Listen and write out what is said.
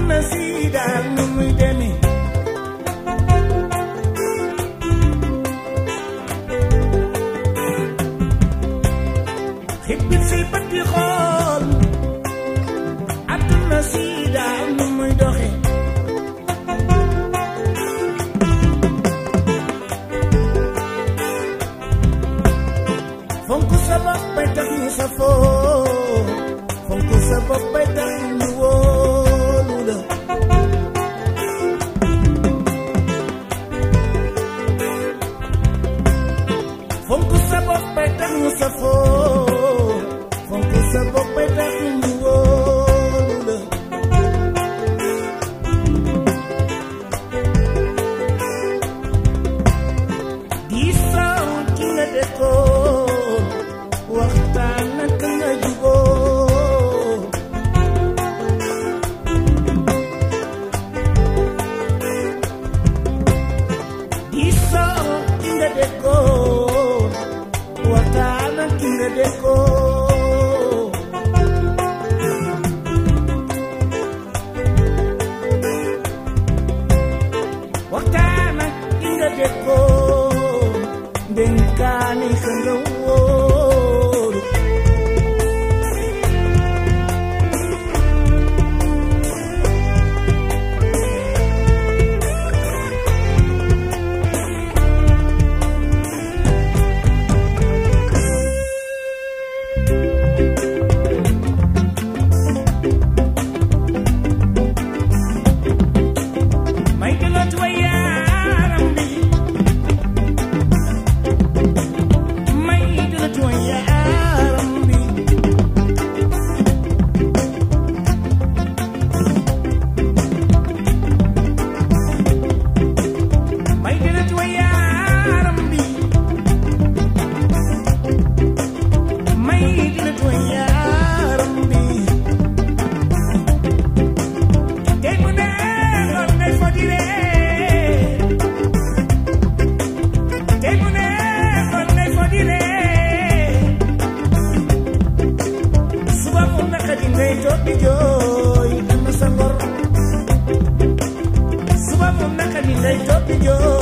àdduna si daal nu muy demee xippil si bët di xool àdduna si daal nu muy doxee fonk sa bopp bay tax ñu safoo fonk sa bopp bay tax ñu wóolu la fonk sa bopp bay tax ñu safoo fonk sa bopp bay tax ñu wóolu la diisoo ki nga dëkkoo waxtaan naka nga juboo diisoo ki nga dëkkoo waxtaan naka nga dëkkoo waxtaan naka nga dëkkoo dénkaani ka nga wóoru may dëggat wa yaram bi may dëggat wa yaram bi may dëggat wa yaram bi may dëggat wa yaram bi tey mu ne xool ngay fo di ree tey mu ne xool ngay fo di ree suba mu naqadi ngay toog di jooy ana sa ngor suba mu naqadi ngay toog di jooy